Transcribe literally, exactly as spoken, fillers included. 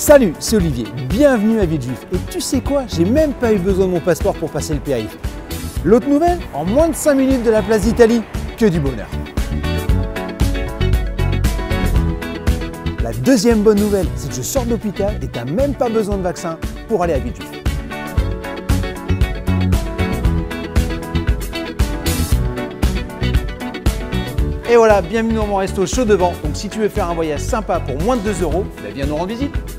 Salut, c'est Olivier, bienvenue à Villejuif. Et tu sais quoi, j'ai même pas eu besoin de mon passeport pour passer le périph'. L'autre nouvelle, en moins de cinq minutes de la place d'Italie, que du bonheur. La deuxième bonne nouvelle, c'est que je sors de l'hôpital et t'as même pas besoin de vaccin pour aller à Villejuif. Et voilà, bienvenue dans mon resto chaud devant. Donc si tu veux faire un voyage sympa pour moins de deux euros, bah viens nous rendre visite.